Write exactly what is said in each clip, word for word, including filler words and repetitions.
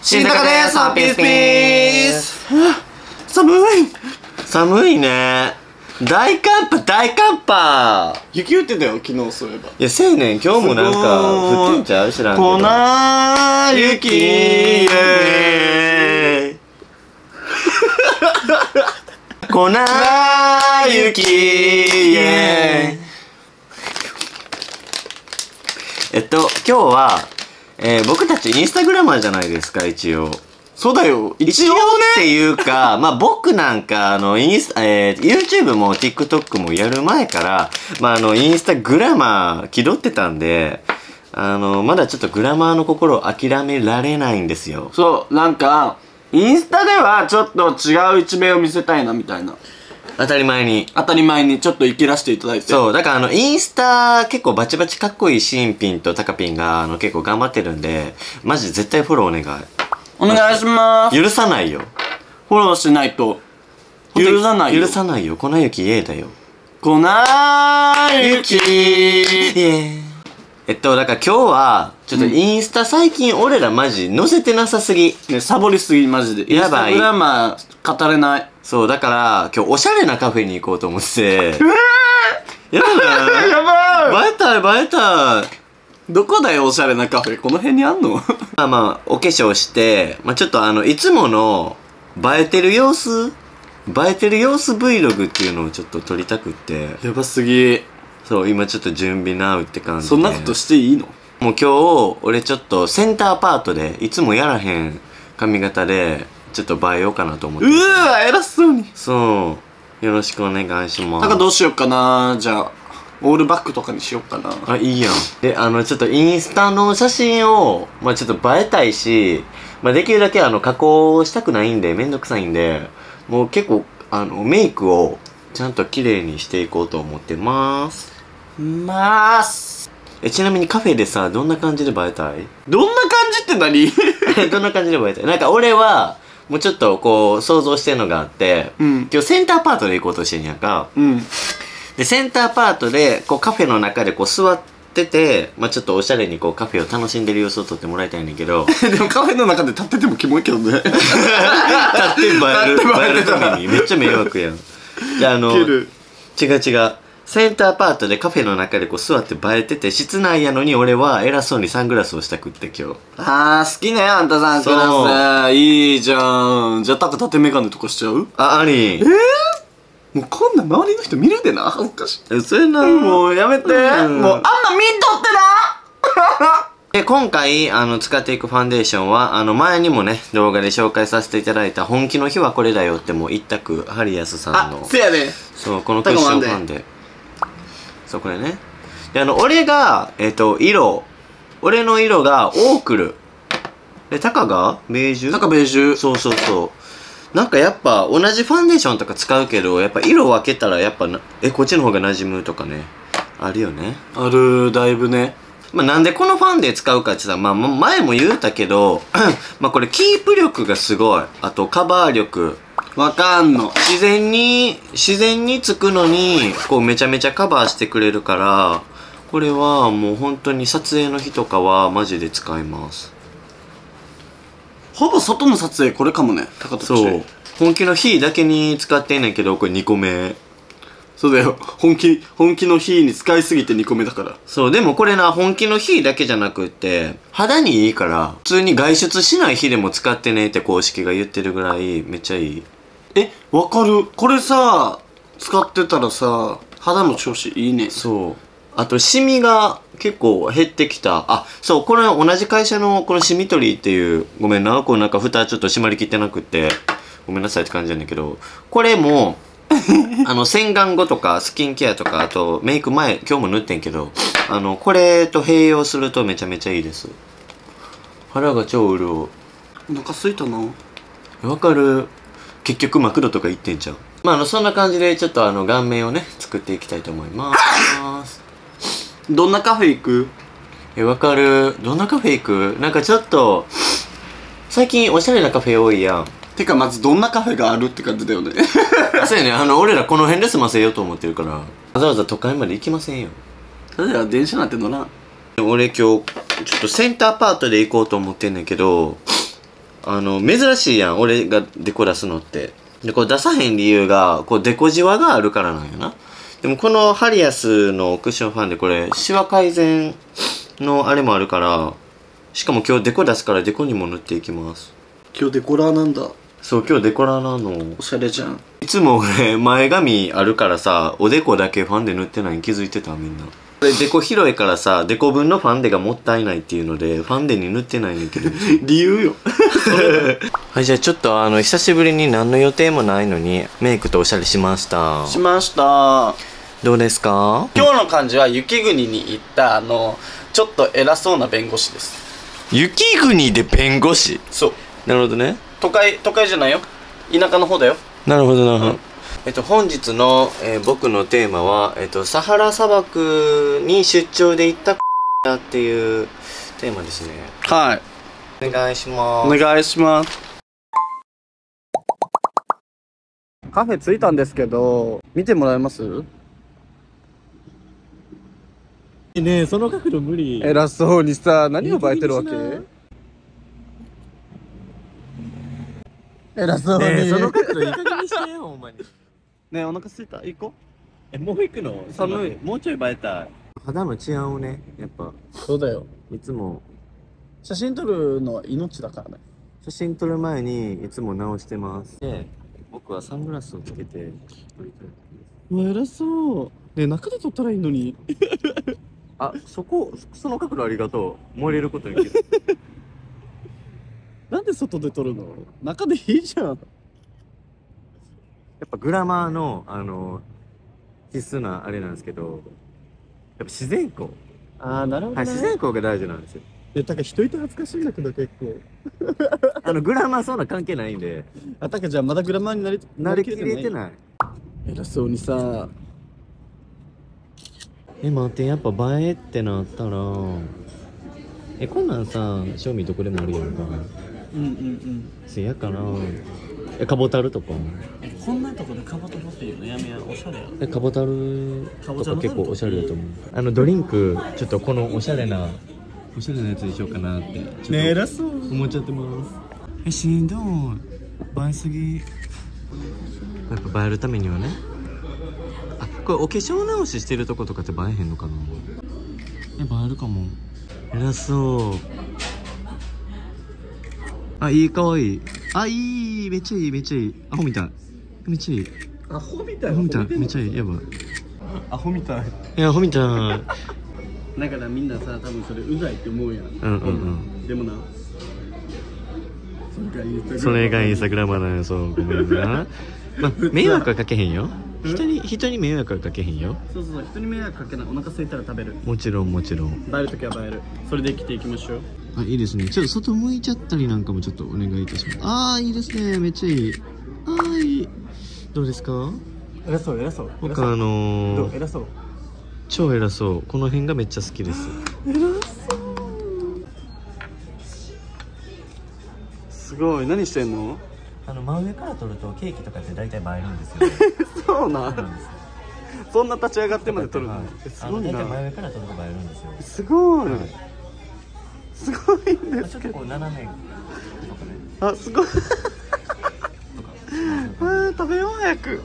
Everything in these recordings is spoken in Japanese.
新高です。ピースピース。寒い寒いね。大寒波大寒波。 雪降ってたよ昨日。そういえば。 いやせいねん今日もなんか降ってんちゃう知らんけど。 粉雪イエーイ粉雪イエーイ。えっと今日は、えー、僕たちインスタグラマーじゃないですか一応。 そうだよ一応ねっていうかまあ僕なんかあのインスタ、えー、YouTube も TikTok もやる前からまああのインスタグラマー気取ってたんで、あのまだちょっとグラマーの心を諦められないんですよ。 そうなんかインスタではちょっと違う一面を見せたいなみたいな。 当たり前に当たり前にちょっと生きらせていただいて。 そうだからあのインスタ結構バチバチかっこいいシンピンとタカピンがあの結構頑張ってるんでマジで絶対フォローお願いお願いしまーす。 許さないよ。 フォローしないと許さないよ。 許さないよ。粉雪イエーだよ。 粉雪イエー。えっとだから今日はちょっとインスタ最近俺らマジ載せてなさすぎね、サボりすぎマジで。 やばい。 インスタグラマー語れない。 そうだから今日おしゃれなカフェに行こうと思ってやばいやばい。 映えたい映えたい。 どこだよおしゃれなカフェ。この辺にあんの？ まあまあお化粧して、まあ、ちょっとあのいつもの映えてる様子映えてる様子 Vlog っていうのをちょっと撮りたくって。 やばすぎ。 そう今ちょっと準備なうって感じで。 そんなことしていいの？ もう今日俺ちょっとセンターパートでいつもやらへん髪型でちょっと映えようかなと思って。 うーわ偉そうに。 そうよろしくお願いします。 なんかどうしようかな。じゃあオールバックとかにしようかな。 あいいやん。であのちょっとインスタの写真をまあちょっと映えたいし、まあ、できるだけあの加工したくないんでめんどくさいんでもう結構あのメイクをちゃんと綺麗にしていこうと思ってますまーす。 えちなみにカフェでさどんな感じで映えたい？ どんな感じって何？ どんな感じで映えたい？なんか俺はもうちょっとこう想像してるのがあって、 うん、 今日センターパートで行こうとしてんやんか、 うん、 でセンターパートでこうカフェの中でこう座ってて、まあ、ちょっとおしゃれにこうカフェを楽しんでる様子を撮ってもらいたいねんけどでもカフェの中で立っててもキモいけどね。立って立って映える映えるためにめっちゃ迷惑やん。じゃああの違う違うセンターパートでカフェの中でこう座って映えてて室内やのに俺は偉そうにサングラスをしたくって今日。 あー好きねあんたサングラス。いいじゃん。じゃあタカ縦メガネとかしちゃう？ ああり。 えーもうこんな周りの人見るでな恥ずかしい。 嘘やな。 もうやめて、うん、もうあんな見んとってな。 で今回あの使っていくファンデーションはあの前にもね動画で紹介させていただいた本気の日はこれだよってもう一択ハリアスさんの。 あせやで。 そうこのクッションファンデ。そうこれね。であの俺がえっ、ー、と色俺の色がオークルでタカがベージュ。 タカベージュ。 そうそうそう。なんかやっぱ同じファンデーションとか使うけどやっぱ色分けたらやっぱなえこっちの方が馴染むとかねあるよね。 あるだいぶね。 まあなんでこのファンデ使うかってさ、まあ前も言うたけどまあこれキープ力がすごい。あとカバー力わかんの。 自然に自然につくのにこうめちゃめちゃカバーしてくれるからこれはもう本当に撮影の日とかはマジで使います。 ほぼ外の撮影これかもね。高田そう本気の日だけに使ってんねんけどこれにこめ。 そうだよ本気本気の日に使いすぎてにこめだから。 そうでもこれな本気の日だけじゃなくって肌にいいから普通に外出しない日でも使ってねって公式が言ってるぐらいめっちゃいい。 えわかる。これさ使ってたらさ肌の調子いいね。 そうあとシミが結構減ってきた。あそうこれ同じ会社のこのシミトリーっていうごめんなこうなんか蓋ちょっと閉まりきってなくってごめんなさいって感じなんだけどこれもあの洗顔後とかスキンケアとかあとメイク前今日も塗ってんけどあのこれと併用するとめちゃめちゃいいです。肌が超潤う。 お腹すいたな。 わかる。結局マクドとか行ってんじゃん。まああのそんな感じでちょっとあの顔面をね作っていきたいと思いますどんなカフェ行く？ えわかる。どんなカフェ行く？なんかちょっと最近おしゃれなカフェ多いやん。 てかまずどんなカフェがあるって感じだよね。 そうやねあの俺らこの辺で済ませようと思ってるからわざわざ都会まで行きませんよ。 ただ電車なんて乗らん。 俺今日ちょっとセンターパートで行こうと思ってんねんけどあの珍しいやん、俺がデコ出すのって。でこれ出さへん理由がこうデコじわがあるからなんやな。でもこのハリアスのクッションファンデ、これシワ改善のあれもあるから、しかも今日デコ出すからデコにも塗っていきます。 今日デコラーなんだ。 そう今日デコラーなの。 おしゃれじゃん。 いつも俺前髪あるからさ、おでこだけファンデ塗ってないに気づいてたみんな。これデコ広いからさ、デコ分のファンデがもったいないっていうのでファンデに塗ってないねんけど理由よはい、じゃあちょっとあの久しぶりに何の予定もないのにメイクとおしゃれしました。 しました。 どうですか？ 今日の感じは雪国に行ったあのちょっと偉そうな弁護士です。 雪国で弁護士？ そう。 なるほどね。 都会都会じゃないよ、田舎の方だよ。 なるほどなるほど、うん、 えっと、本日の、えー、僕のテーマは、えっと、サハラ砂漠に出張で行ったっていうテーマですね。 はい、 お願いします。 お願いします。カフェ着いたんですけど見てもらえます？ ねえ、その角度無理。 偉そうにさ、何を映えてるわけ？偉そうに、 ねえ、その角度いい加減にしてよほんまに。 ねえ、お腹すいた、行こう。え、もう行くの？ 寒い。 もうちょい映えたい。肌の治安をね、やっぱそうだよ。 いつも写真撮るのは命だからね。 写真撮る前にいつも直してます。で、僕はサングラスをつけて撮りたい。 うわ、偉そう。ねえ、中で撮ったらいいのに。 あ、そこ、その角度ありがとう。漏れることに気づく。 なんで外で撮るの？中でいいじゃん。やっぱグラマーの、あの、必須なあれなんですけど、やっぱ自然光。 ああ、なるほど、ね。 はい、自然光が大事なんですよ。 え、だから人いて恥ずかしいんだけど結構。 あの、グラマーそんな関係ないんで。 あ、たかじゃあまだグラマーになり、 なりきれてない。 偉そうにさ。 え、待って、やっぱ映えってなったら、え、こんなんさ、賞味どこでもあるやんか。 うんうんうん。 せやかな。え、カボタルとか。 こんなとこでカボタルっていうのやめや、おしゃれや。 え、カボタルとか結構おしゃれだと思う。あのドリンク、ちょっとこのおしゃれなおしゃれなやつにしようかなってちょっとね、偉そう思っちゃってます。え、しんどい、映えすぎ。やっぱ映えるためにはね。あ、これお化粧直ししてるとことかって映えへんのかな。え、映えるかも。偉そう。あ、いい、かわいい。あ、いい、めっちゃいい、めっちゃいい。アホみたい。めっちゃいい。 アホみたい。 アホみたい、めっちゃいい。やばい。 アホみたい。 いや、アホみたい。 だからみんなさ、多分それうざいって思うやん。 うんうんうん。 でもな、 それがインスタグラマーなんや。そう、ごめんな。まあ、迷惑はかけへんよ。人に、人に迷惑はかけへんよ。 そうそうそう、人に迷惑かけない。お腹空いたら食べる。 もちろんもちろん。 映えるときは映える。それで生きていきましょう。 あ、いいですね。ちょっと外向いちゃったりなんかもちょっとお願いいたします。ああ、いいですね。めっちゃいい。ああ、いい。どうですか？ 偉そう、偉そう。 僕あのー、 どう？偉そう。 超偉そう。この辺がめっちゃ好きです。 偉そう。すごい。何してんの？ あの真上から撮るとケーキとかって大体映えるんですよ、ね。 そうなん。そんな立ち上がってまで撮るの？ はい、すごいな。大体真上から撮ると映えるんですよ。 すごい。はい、すごいんですけど。 ちょっとこう斜めとかね。 あ、すごい。あ、食べよう早く。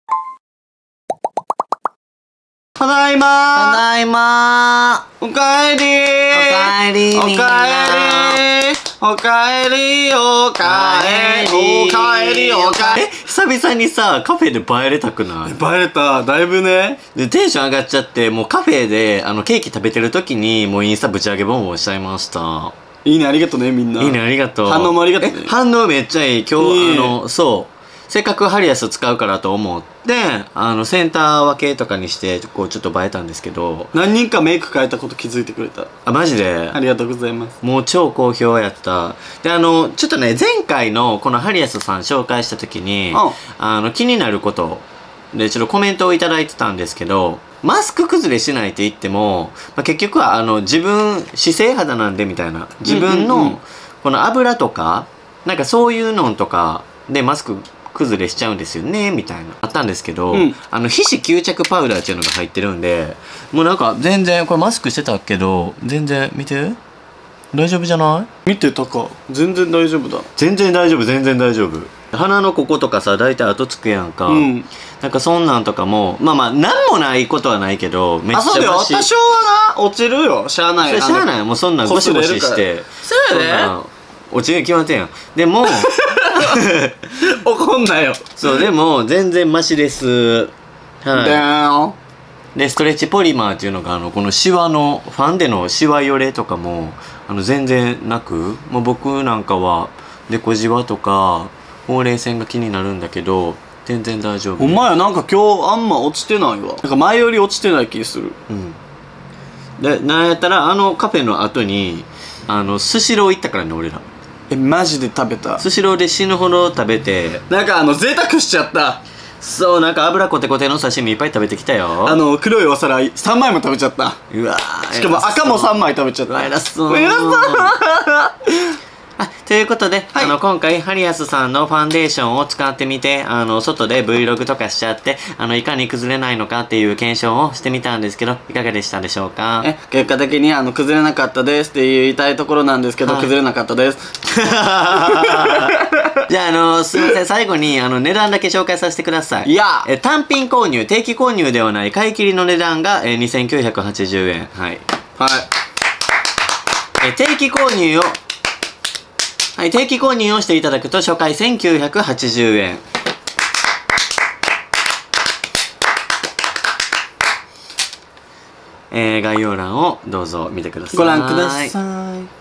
ただいまー。 ただいまー。 おかえりー。 おかえりー。 おかえりー。おかえりおかえりおかえりおかえり。 え、久々にさ、カフェで映えれたくない？ 映えれた。だいぶね。 で、テンション上がっちゃって、もうカフェで、あの、ケーキ食べてる時に、もうインスタぶち上げボンボンしちゃいました。 いいね、ありがとうね、みんな。 いいね、ありがとう。 反応もありがとうね。 反応めっちゃいい。今日、 いいあの、そう。せっかくハリアス使うからと思って、あの、センター分けとかにして、こう、ちょっと映えたんですけど。 何人かメイク変えたこと気づいてくれた。 あ、マジで？ ありがとうございます。 もう超好評やった。で、あの、ちょっとね、前回のこのハリアスさん紹介した時に、あの、気になることで、ちょっとコメントをいただいてたんですけど、マスク崩れしないって言っても、まあ、結局は、あの、自分、脂性肌なんでみたいな。自分の、この油とか、なんかそういうのとかでマスク、崩れしちゃうんですよねみたいなあったんですけど、うん、あの皮脂吸着パウダーっていうのが入ってるんで、もうなんか全然これマスクしてたけど全然見て大丈夫じゃない？ 見てたか。全然大丈夫だ。 全然大丈夫全然大丈夫。鼻のこことかさ大体後つくやんか、うん、なんかそんなんとかもまあまあなんもないことはないけどめっちゃあそうだよ多少はな落ちるよしゃあない。 しゃあないもうそんなんゴシゴシしてそうやね落ちるに決まってんやん。でも怒んなよ。 そうでも全然マシです。はい。でストレッチポリマーっていうのがあのこのシワのファンデのシワよれとかもあの全然なく、もう僕なんかはデコじわとかほうれい線が気になるんだけど全然大丈夫。 お前なんか今日あんま落ちてないわ。なんか前より落ちてない気する。 うんでなんやったらあのカフェの後にあのスシロー行ったからね俺ら。 えマジで食べた。 スシローで死ぬほど食べてなんかあの贅沢しちゃった。 そうなんか油コテコテの刺身いっぱい食べてきたよ。 あの黒いお皿さんまいも食べちゃった。 うわしかも赤もさんまい食べちゃった。 偉そう偉そうあということで、はい、あの今回ハリアスさんのファンデーションを使ってみてあの外で Vlog とかしちゃってあのいかに崩れないのかっていう検証をしてみたんですけどいかがでしたでしょうか。 え結果的にあの崩れなかったですって言いたいところなんですけど、はい、崩れなかったです。 じゃあ、あのすいません最後にあの値段だけ紹介させてください。 いやえ単品購入定期購入ではない買い切りの値段がえにせんきゅうひゃくはちじゅうえん。はいはいえ定期購入をはい、定期購入をしていただくと初回せんきゅうひゃくはちじゅうえん。えー、概要欄をどうぞ見てください。 ご覧ください。